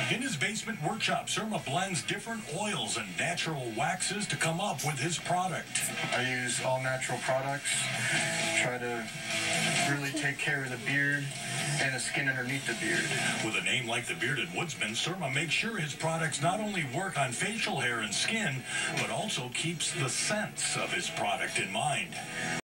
In his basement workshop, Surma blends different oils and natural waxes to come up with his product. I use all natural products, try to really take care of the beard and the skin underneath the beard. With a name like the Bearded Woodsman, Surma makes sure his products not only work on facial hair and skin, but also keeps the sense of his product in mind.